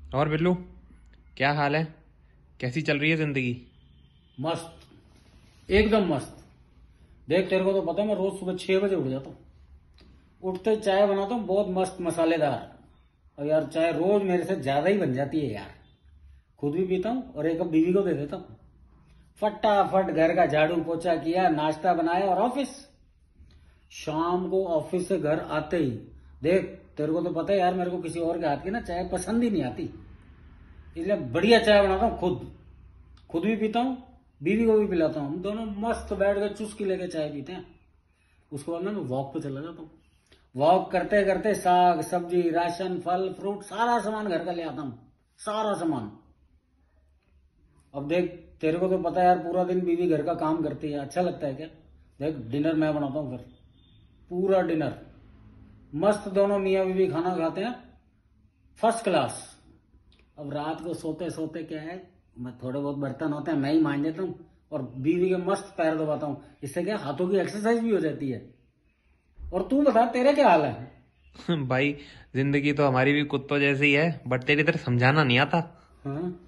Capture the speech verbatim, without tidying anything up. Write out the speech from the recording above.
और बिल्लू, क्या हाल है? कैसी चल रही है जिंदगी? मस्त, एकदम मस्त। देख, तेरे को तो पता है मैं रोज सुबह छह बजे उठ जाता हूँ। उठते ही चाय बनाता हूँ, बहुत मस्त मसालेदार। और यार चाय रोज मेरे से ज्यादा ही बन जाती है यार। खुद भी पीता हूँ और एक कप बीवी को दे देता हूँ। फटाफट घर का झाड़ू पोछा किया, नाश्ता बनाया और ऑफिस। शाम को ऑफिस से घर आते ही देख, तेरे को तो पता है यार, मेरे को किसी और के हाथ की ना चाय पसंद ही नहीं आती। इसलिए बढ़िया चाय बनाता हूँ खुद। खुद भी पीता हूँ, बीवी को भी पिलाता हूँ। हम दोनों मस्त बैठ के चुस्की लेके चाय पीते हैं। उसके बाद ना मैं वॉक पे चला जाता हूँ। वॉक करते करते साग सब्जी राशन फल फ्रूट सारा सामान घर का ले आता हूँ, सारा सामान। अब देख, तेरे को तो पता है यार, पूरा दिन बीवी घर का काम करती है, अच्छा लगता है क्या? देख, डिनर मैं बनाता हूँ, फिर पूरा डिनर मस्त। दोनों मियाँ बीवी खाना खाते हैं फर्स्ट क्लास। अब रात को सोते सोते क्या है, मैं थोड़े बहुत बर्तन होते हैं मैं ही मांज देता हूँ और बीवी के मस्त पैर दबाता हूँ। इससे क्या, हाथों की एक्सरसाइज भी हो जाती है। और तू बता, तेरे क्या हाल है? भाई, जिंदगी तो हमारी भी कुत्तों जैसी है, बट तेरी तरह समझाना नहीं आता। हाँ।